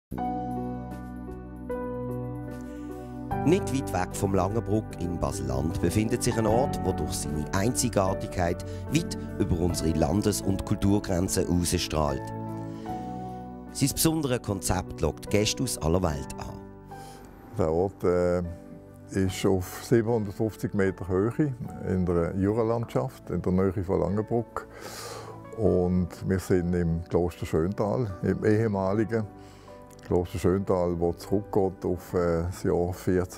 Nicht weit weg vom Langenbruck in Basel-Land befindet sich ein Ort, der durch seine Einzigartigkeit weit über unsere Landes- und Kulturgrenzen hinausstrahlt. Sein besonderes Konzept lockt Gäste aus aller Welt an. Der Ort ist auf 750 Meter Höhe in der Juralandschaft, in der Nähe von Langenbruck. Und wir sind im Kloster Schöntal, im ehemaligen Kloster Schöntal, das zurückgeht auf das Jahr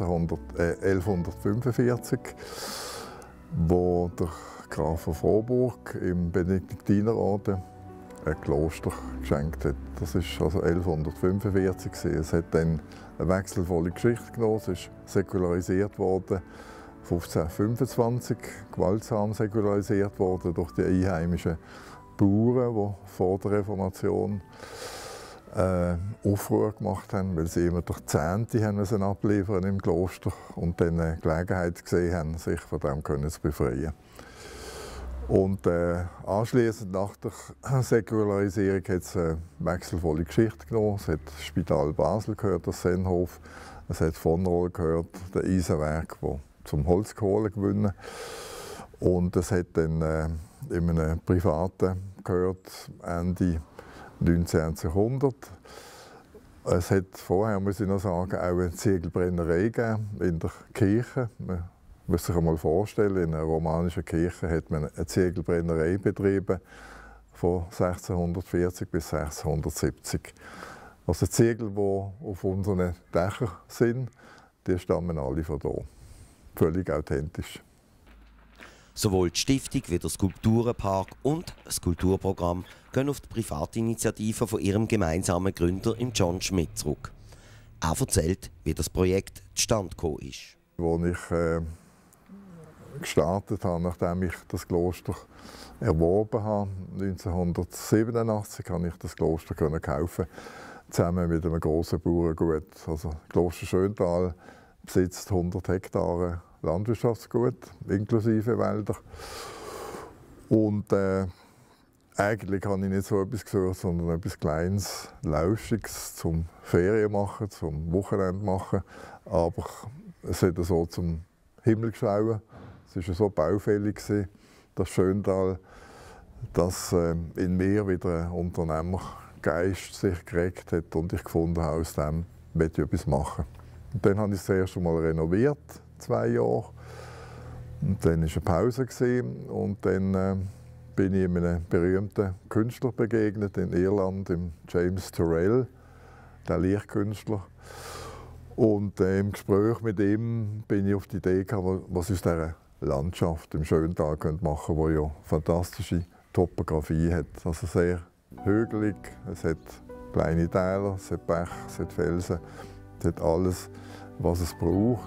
1145, wo der Graf von Frohburg im Benediktinerorden ein Kloster geschenkt hat. Das war also 1145. Es hat dann eine wechselvolle Geschichte genommen. Es ist säkularisiert worden 1525, gewaltsam säkularisiert worden durch die einheimischen Bauern, die vor der Reformation Aufruhr gemacht haben, weil sie immer durch Zehnte abliefern im Kloster und dann eine Gelegenheit gesehen haben, sich von dem zu befreien. Und anschliessend nach der Säkularisierung hat es eine wechselvolle Geschichte genommen. Es hat das Spital Basel gehört, das Sennhof, es hat von Roll gehört, der Eisenwerk, das zum Holzkohle gewinnen. Und es hat dann in einem Privaten gehört, Ende 19. Jahrhundert. Es hat vorher, muss ich noch sagen, auch eine Ziegelbrennerei gegeben in der Kirche. Man muss sich einmal vorstellen, in einer romanischen Kirche hat man eine Ziegelbrennerei betrieben von 1640 bis 1670. Also die Ziegel, die auf unseren Dächern sind, die stammen alle von hier. Völlig authentisch. Sowohl die Stiftung wie der Skulpturenpark und das Kulturprogramm gehen auf die Privatinitiative von ihrem gemeinsamen Gründer John Schmidt zurück. Er erzählt, wie das Projekt zustande gekommen ist. Als ich gestartet habe, nachdem ich das Kloster erworben habe, 1987 konnte ich das Kloster kaufen, zusammen mit einem grossen Bauerngut. Also Kloster Schöntal besitzt 100 Hektare Landwirtschaftsgut, inklusive Wälder. Und eigentlich habe ich nicht so etwas gesucht, sondern etwas Kleines, Lauschiges zum Ferien machen, zum Wochenende machen. Aber es hat so zum Himmel geschaut. Es war so baufällig, das Schöntal, dass in mir wieder ein Unternehmergeist sich geregt hat und ich gefunden habe, aus dem möchte ich etwas machen. Und dann habe ich es das erste Mal renoviert, 2 Jahre. Und dann war eine Pause und dann bin ich einem berühmten Künstler begegnet in Irland, dem James Turrell, der Lichtkünstler. Und im Gespräch mit ihm bin ich auf die Idee gekommen, was aus dieser Landschaft im Schöntal machen könnte, die ja fantastische Topografie hat. Also sehr hügelig, es hat kleine Täler, es hat Bäche, es hat Felsen, es hat alles, was es braucht,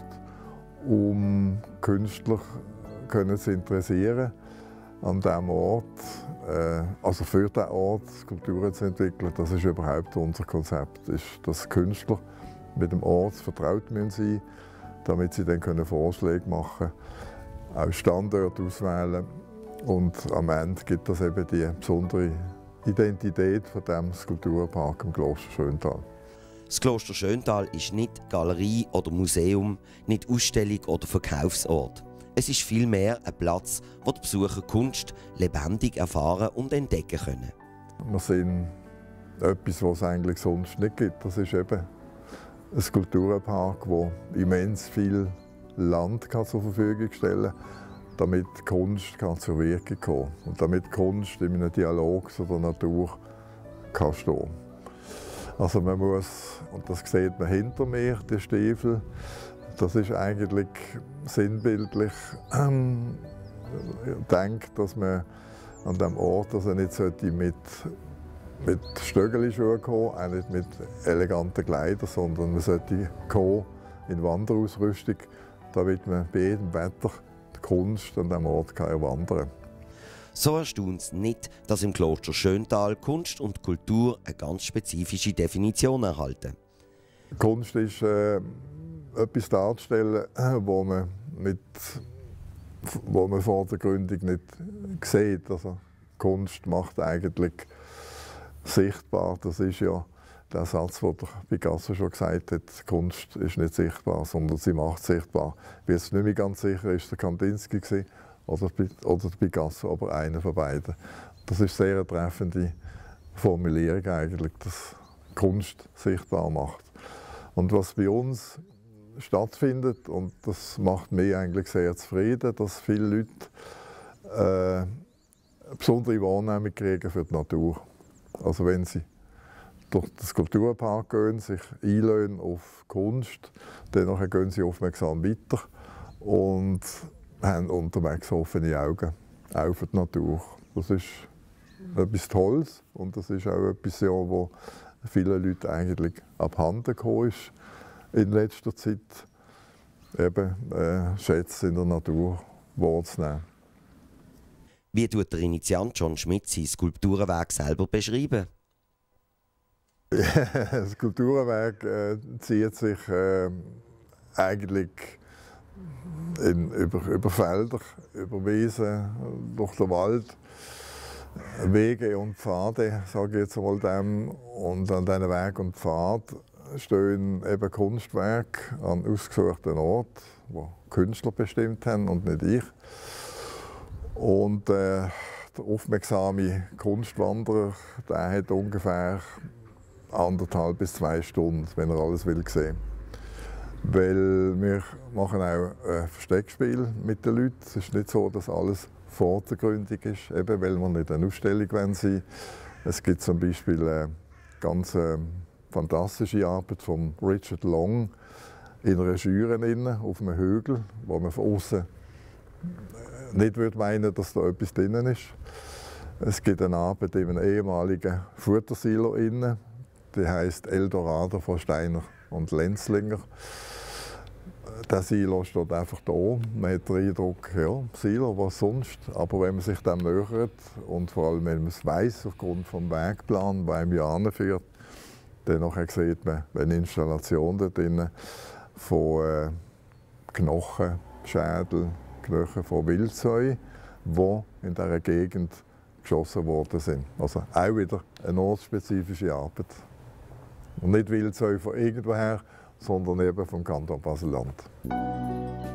um Künstler zu interessieren an diesem Ort, also für diesen Ort Skulpturen zu entwickeln. Das ist überhaupt unser Konzept, ist, dass Künstler mit dem Ort vertraut sein müssen, damit sie dann Vorschläge machen können, auch Standorte auswählen. Und am Ende gibt das eben die besondere Identität von dem Skulpturpark im Kloster Schöntal. Das Kloster Schöntal ist nicht Galerie oder Museum, nicht Ausstellung oder Verkaufsort. Es ist vielmehr ein Platz, wo die Besucher Kunst lebendig erfahren und entdecken können. Wir sind etwas, was es eigentlich sonst nicht gibt. Das ist eben ein Skulpturenpark, der immens viel Land zur Verfügung stellen kann, damit Kunst zur Wirkung kommen kann und damit Kunst in einem Dialog zu der Natur stehen kann. Also man muss, und das sieht man hinter mir, die Stiefel, das ist eigentlich sinnbildlich denkt, dass man an diesem Ort nicht mit Stöckelschuhen kommen, auch nicht mit eleganten Kleidern, sondern man sollte kommen in Wanderausrüstung, damit man bei jedem Wetter die Kunst an diesem Ort erwandern kann. So erstaunt es nicht, dass im Kloster Schöntal Kunst und Kultur eine ganz spezifische Definition erhalten. Kunst ist etwas darzustellen, wo man vor der Gründung nicht sieht. Also Kunst macht eigentlich sichtbar, das ist ja der Satz, den der Picasso schon gesagt hat, Kunst ist nicht sichtbar, sondern sie macht sichtbar. Ich bin jetzt nicht mehr ganz sicher, ist der Kandinsky oder der Picasso, aber einer von beiden. Das ist eine sehr treffende Formulierung eigentlich, dass Kunst sichtbar macht. Und was bei uns stattfindet, und das macht mich eigentlich sehr zufrieden, dass viele Leute eine besondere Wahrnehmung kriegen für die Natur. Also wenn sie durch den Skulpturpark gehen, sich einlösen auf Kunst, dann gehen sie aufmerksam weiter und haben unterwegs offene Augen, auch für die Natur. Das ist etwas Tolles und das ist auch etwas, wo vielen Leuten eigentlich abhanden gekommen ist in letzter Zeit, eben Schätze in der Natur wahrzunehmen. Wie tut der Initiant John Schmidt seinen Skulpturenweg selber beschreiben? Der Skulpturenweg zieht sich eigentlich über Felder, über Wiesen, durch den Wald, Wege und Pfade, sage ich jetzt einmal dem. Und an diesen Weg und Pfad stehen eben Kunstwerke an ausgesuchten Orten, die Künstler bestimmt haben und nicht ich. Und der aufmerksame Kunstwanderer, der hat ungefähr 1,5 bis 2 Stunden, wenn er alles will sehen. Weil wir machen auch ein Versteckspiel mit den Leuten. Es ist nicht so, dass alles vordergründig ist, eben weil wir nicht eine Ausstellung sein wollen. Es gibt zum Beispiel eine ganz fantastische Arbeit von Richard Long in einer Jury auf einem Hügel, wo man von außen nicht meinen würde, dass da etwas drin ist. Es gibt eine Arbeit in einem ehemaligen Futtersilo innen, die heisst Eldorado von Steiner und Lenzlinger. Der Silo steht einfach da. Man hat den Eindruck, ja, Silo, was sonst. Aber wenn man sich dem nähert und vor allem, wenn man es weiss, aufgrund des Wegplans, der einem ja anführt, dann sieht man eine Installation da drin von Knochen, Schädel, Knochen von Wildsäuen, die in dieser Gegend geschossen worden sind. Also auch wieder eine ortsspezifische Arbeit. Und nicht Wildsäue von irgendwoher, sondern eben vom Kanton Basel-Land.